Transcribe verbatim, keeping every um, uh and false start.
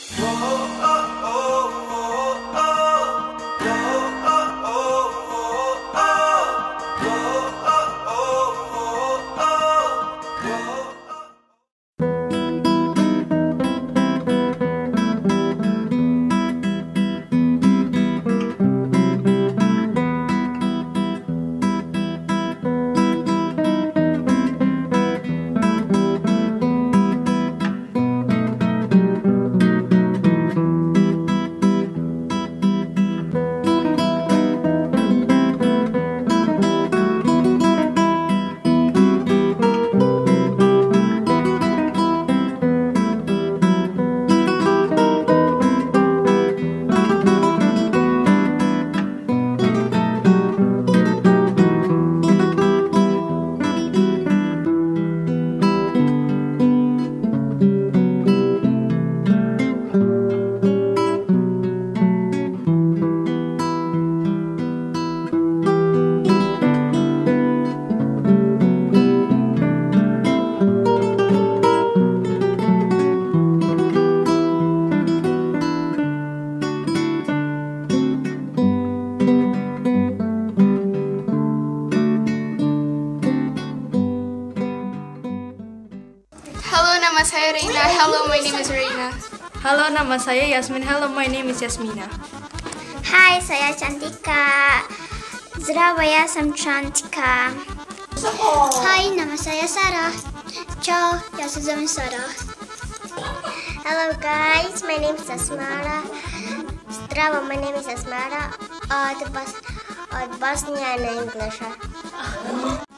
Nama saya Reina. Hello, my name is Reina. Halo, nama saya Yasmin. Hello, my name is Yasmina. Hai, saya Cantika. Zdravia, sam Cantika. Hai, nama saya Sarah. Ciao, ja se zovem Sarah. Hello guys, my name is Asmara. Zdravo, my name is Asmara. Od, Bos od Bosnia and English.